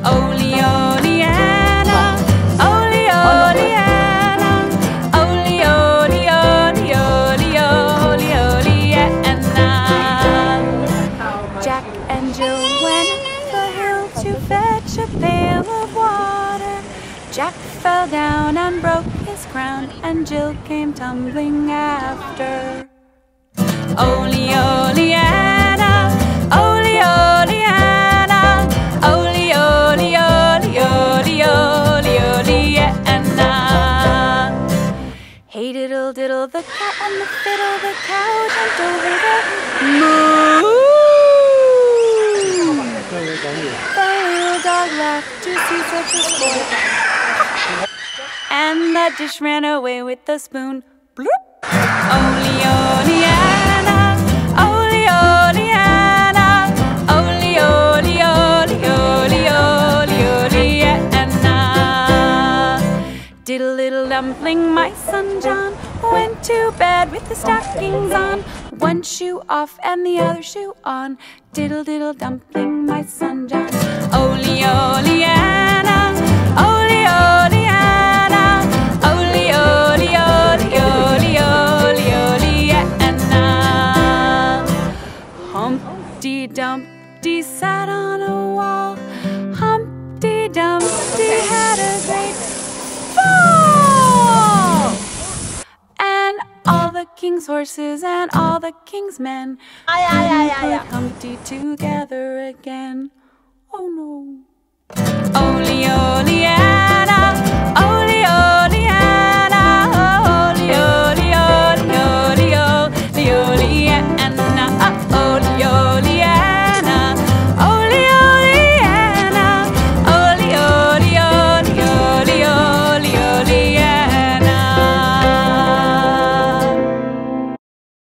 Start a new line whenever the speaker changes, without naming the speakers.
Oli, oli, Anna. Oli, oli, Anna. Oli, oli, oli, oli, oli, oli, Anna. Jack and Jill went up the hill to fetch a pail of water. Jack fell down and broke his crown, and Jill came tumbling after. Oli, oli, Anna. Oli, oli, Anna. Oli, oli, oli, oli, oli, oli, Anna. Hey diddle diddle, the cat and the fiddle, the cow jumped over the moon. The little dog laughed to see such a sport, and that dish ran away with the spoon. Bloop! Oli, oli, Anna. Oli, oli, Anna. Oli, oli, oli, oli, oli, oli, Anna. Diddle diddle dumpling, my son John went to bed with the stockings on. One shoe off and the other shoe on. Diddle diddle dumpling, my son John. Oli, oli, Anna. Oli, oli, Anna. Oli, oli, oli, oli, oli, oli, Anna. Humpty Dumpty sat on a wall. Humpty Dumpty had a great fall. And all the king's horses and all the king's men put Humpty together again. Oh no.